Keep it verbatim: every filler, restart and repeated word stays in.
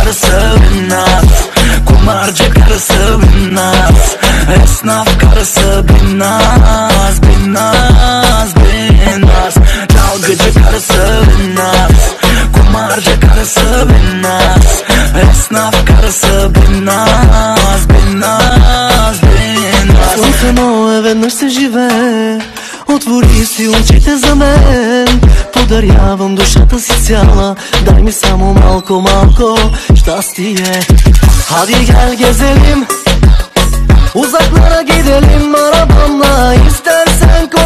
karısı Binnaz, kumarcı karısı Binnaz, esnaf karısı Binnaz, Binnaz, Binnaz. Dalgıcı karısı Binnaz, kumarcı karısı Binnaz, esnaf karısı Binnaz, Binnaz, Binnaz. Ultimo e vetë nështë të zhive, otvori si unë qite zëmen, po dërjavëm dushatë si cjalla, dajmi sa mu malko malko, shtas tije. Hadi gel gezelim, uzaklara gidelim arabamla, istersen